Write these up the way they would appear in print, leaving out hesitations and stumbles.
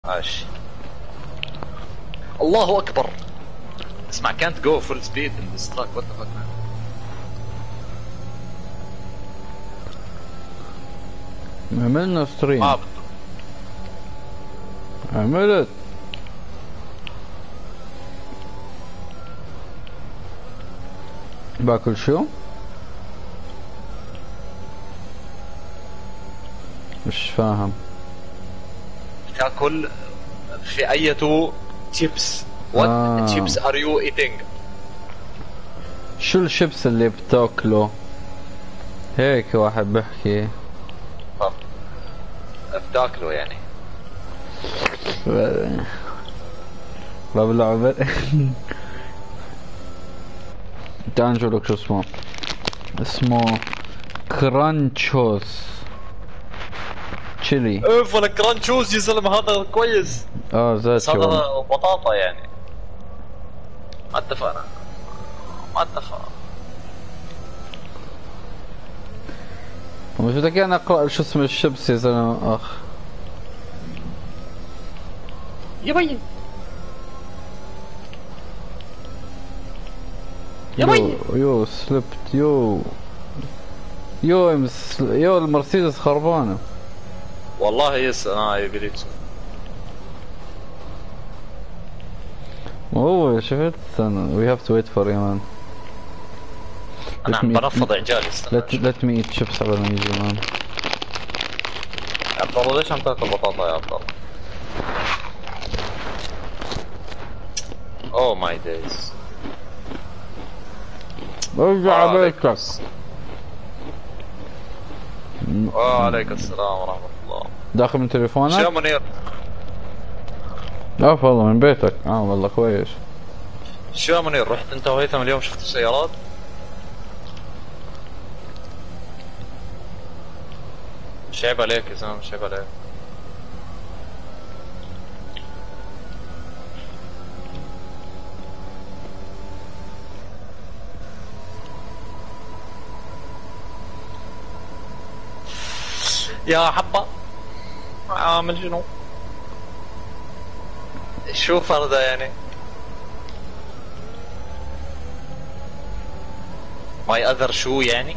ماشي. الله اكبر. اسمع can't go full speed in this truck. what the fuck man. عملنا ستريم. عملت. باكل شو؟ مش فاهم. تاكل في اية chips. what chips are you eating؟ شو الشيبس اللي بتاكله؟ هيك واحد بحكي. بتاكله يعني. ببلع تعال نشوف لك شو اسمه كرانشوز تشيلي. اوف ولا كرانشوز يا زلمه هذا كويس. زاد شو هذا بطاطا يعني. ما اتفقنا. مش بدك انا اقرا شو اسم الشيبس يا زلمه اخ. يا بي يا بي يو سلبت يو المرسيدس خربانه والله. يس انا يبيليك. ما هو شفت استنى وي هاف تو ويت فور يا مان. انا عم برفض عجالي. let me eat chips قبل ما يجي مان. يا عبد الله ليش عم تاكل بطاطا يا عبد الله؟ اوه ماي دايز. ارجع بيتك. وعليك السلام ورحمة الله. داخل من تليفونك؟ شو منير؟ لا والله من بيتك. والله كويس. شو يا منير، رحت انت وهيثم اليوم شفت السيارات؟ مش عيب عليك يا زلمة، مش عيب عليك. يا حبة عامل شنو؟ شو فرده يعني؟ ماي اذر شو يعني؟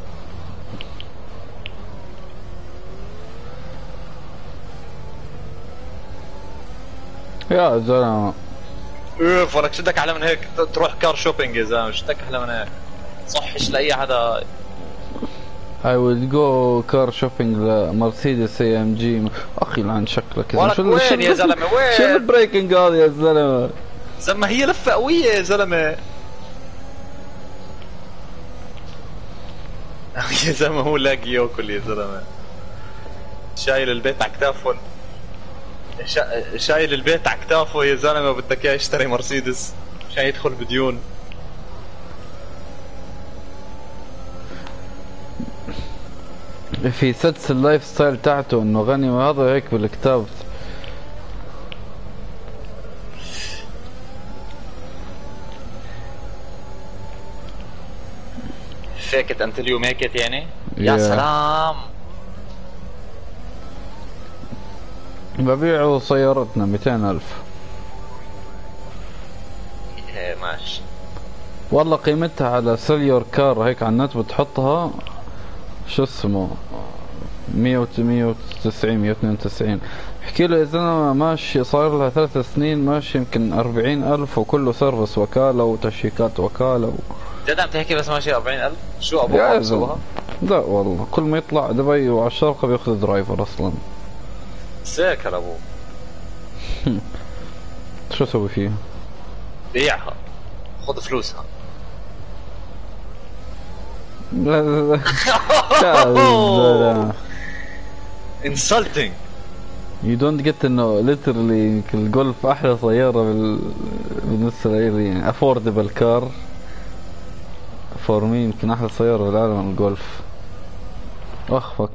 يا زلمة اوف ولك شدك احلى من هيك تروح كار شوبينج يا زلمة، شدك احلى من هيك. صحش لاي حدا. I would go car shopping لمرسيدس AMG. اخي لعن شكلك يا زلمة. وين يا زلمة وين؟ شو البريكنج هذا يا زلمة؟ زلمة هي لفة قوية يا زلمة. يا زلمة هو لاقي ياكل يا زلمة. شايل البيت على كتافه. شايل البيت على كتافه يا زلمة، بدك اياه يشتري مرسيدس عشان يدخل بديون. في سدس اللايف ستايل تاعته انه غني وهذا هيك بالكتاب. فيكت انتل يو ميك يعني. يا سلام. ببيعوا سيارتنا 200,000. ايه ماشي. والله قيمتها على سيليور كار هيك على النت بتحطها شو اسمه 190 192. احكي له يا زلمة ماشي صار لها 3 سنين ماشي يمكن 40,000 وكله سيرفس وكالة وتشيكات وكالة جد عم تحكي بس ماشي 40,000؟ شو ابوها بسوها؟ لا والله كل ما يطلع دبي وعلى الشرقة بياخذ درايفر اصلا. ساكر ابوه. شو اسوي فيها؟ بيعها خذ فلوسها. لا لا لا insulting. You don't get انه literally الجولف احلى سيارة بالنسبة لي يعني affordable car for me يمكن احلى سيارة بالعالم الجولف. اخفك.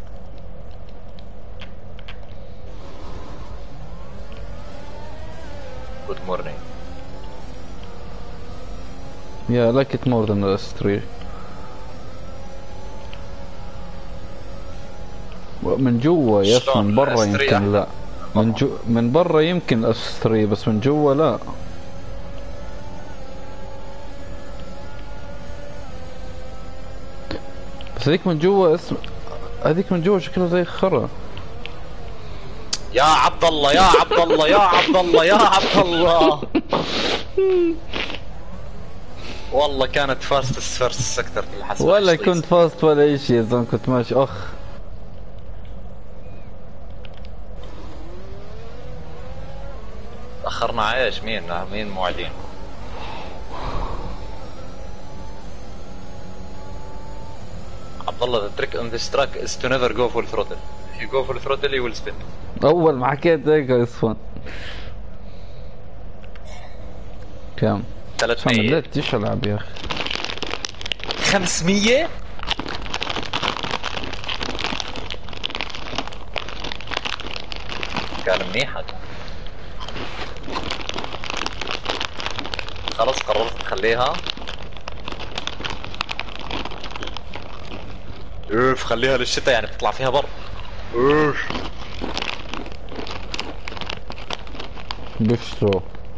Good morning. Yeah, I like it more than the S3. من جوا يس من برا يمكن لا. من برا يمكن اس 3 بس من جوا لا. بس هذيك من جوا هذيك من جوا شكلها زي خرا. يا عبد الله يا عبد الله يا عبد الله يا عبد الله. والله كانت فارست سكتر في الحسبة. ولا كنت فاست ولا اي شيء يا زلمه، كنت ماشي اخ. تأخرنا على ايش؟ مين موعدين؟ عبد الله the trick on this track is to never go full throttle. If you go full throttle you will spin. اول ما حكيت هيك اصلا كم؟ 300. مليت ايش العب يا اخي؟ 500. كان منيح هذا. خلص قررت تخليها. اوف خليها للشتاء يعني بتطلع فيها برد. اوف بشتو.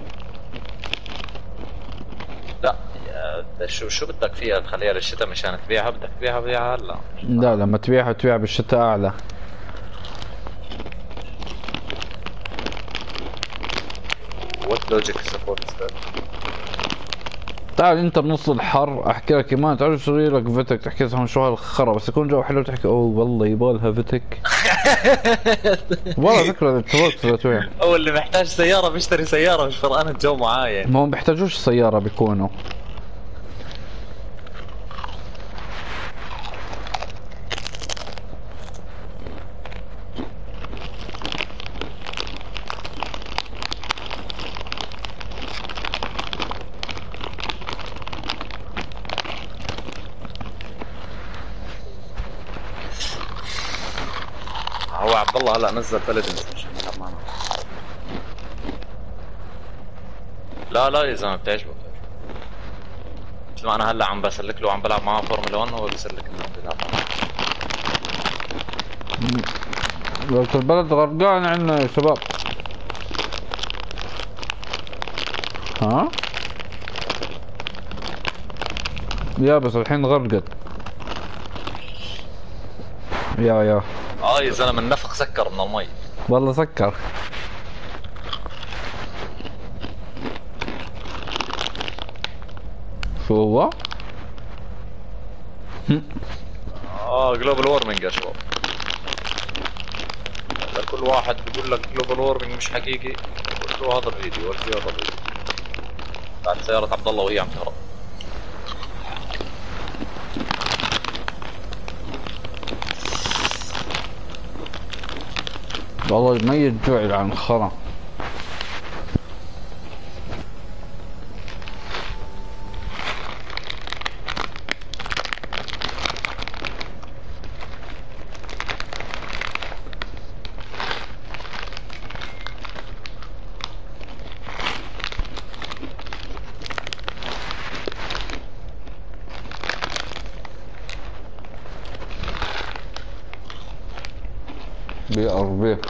لا شو بدك فيها؟ تخليها للشتاء مشان تبيعها؟ بدك تبيعها هلا؟ لا لما تبيعها تبيع بالشتاء اعلى. What logic supports that? تعال انت بنص الحر احكي لك كمان، تعال اشتري لك فيتك تحكي لهم شو هالخرا، بس يكون جو حلو تحكي اوه والله يبالها فيتك. والله فكرة التوكس هو اللي محتاج سيارة بيشتري سيارة، مش فرقان الجو معاه يعني. ما هم بيحتاجوش سيارة بيكونوا. هو عبد الله هلا نزل بلدنس مش كمان. لا يا زلمه بتعجبه. مثل ما انا هلا عم بسلك له، عم بلعب معاه فورمولا 1 وهو بيسلك انه بيلعب. لو البلد غرقان عنا يا شباب. ها؟ يا بس الحين غرقت. يا يا زلمه النفق سكر من المي. والله سكر. شو هو؟ جلوبال وورمنج يا شباب. كل واحد بيقول لك جلوبال وورمنج مش حقيقي، قول له هذا الفيديو هذا الفيديو. بعد سيارة عبد الله وهي عم تهرب. والله ميت جوعي عن خرا. BRB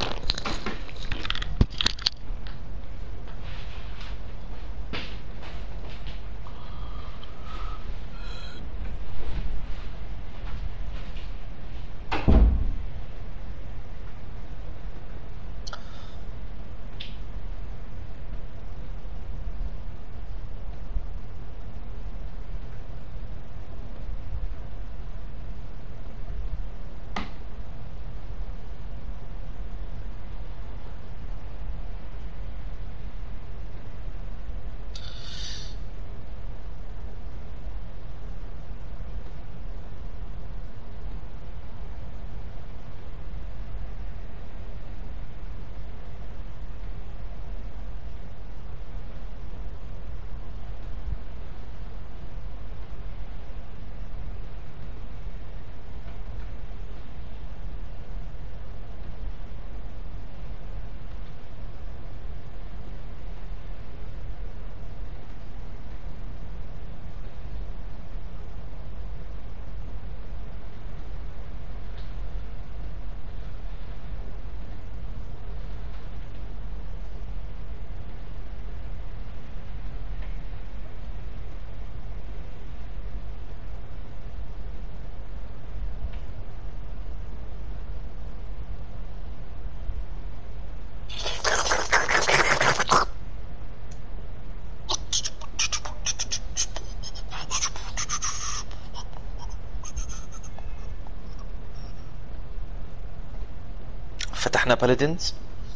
paladins.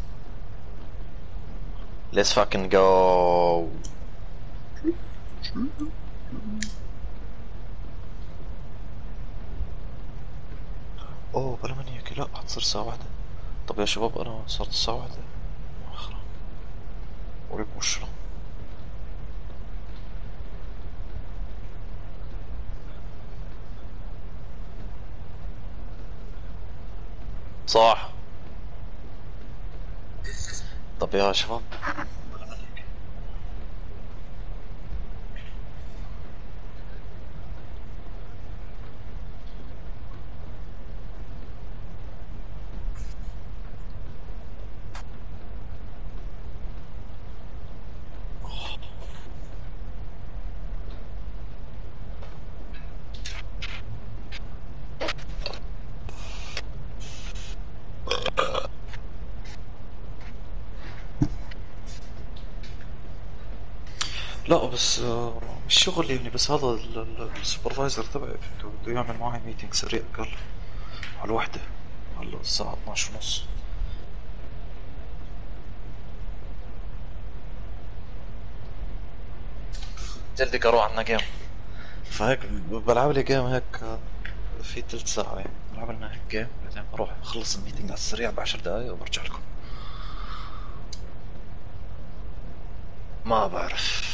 Let's fucking go. اوه بلا من هيك لا حتصير الساعة واحدة. طب يا شباب انا صارت الساعة واحدة مؤخرا. ولكم السلام. صح. طب يا شباب لا بس الشغل يعني بس هذا السوبرفايزر تبعي بده يعمل معي ميتينج سريع قال على الوحدة هلا الساعة 12 ونص. جلدي اروح عنا جيم فهيك بلعب لي جيم هيك في تلت ساعة يعني بلعب لنا هيك جيم بعدين بروح بخلص الميتينج على السريع ب10 دقايق وبرجع لكم. ما بعرف.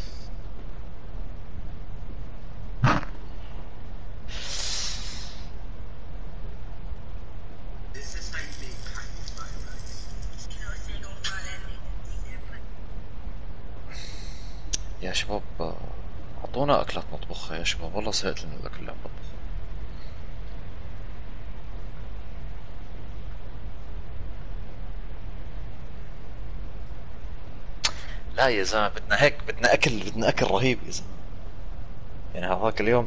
يا شباب اعطونا اكلات نطبخها يا شباب والله زهقت من الاكل اللي عم بطبخه. لا يا زلمة بدنا هيك بدنا اكل رهيب يا زلمة. يعني هذاك اليوم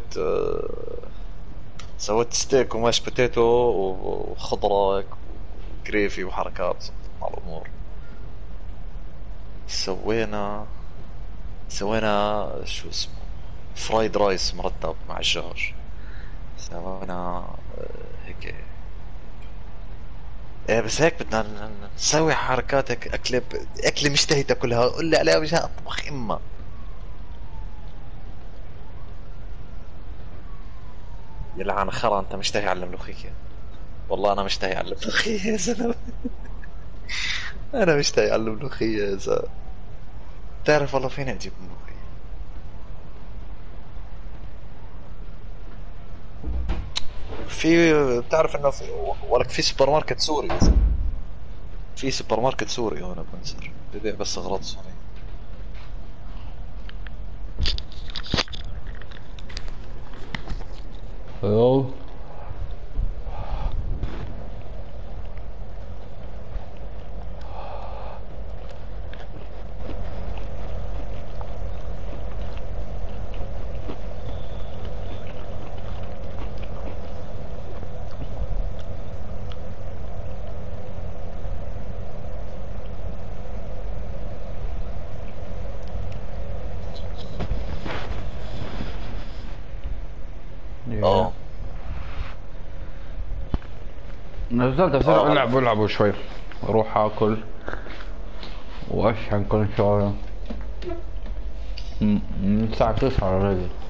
سويت ستيك وماش بوتيتو وخضرة هيك وجريفي وحركات مع الامور. سوينا شو اسمه فرايد رايس مرتب مع الدجاج. سوينا هيك ايه بس هيك بدنا نسوي حركات هيك اكله مشتهي تاكلها قول لي عليها مش اطبخ اما. يلعن خرا انت مشتهي على الملوخية. والله انا مشتهي على الملوخية يا زلمة. انا مشتهي على الملوخية يا زلمة. تعرف والله فين اجيب ملوخية. في بتعرف انه في ولك في سوبر ماركت سوري يا زلمة. في سوبر ماركت سوري هون بنزر ببيع بس اغراض سورية. Hello. Yeah. اه نزلت اه اصير هلا العبوا شوي. اروح اكل واشحن كل شوية من الساعة 9 اوريدي.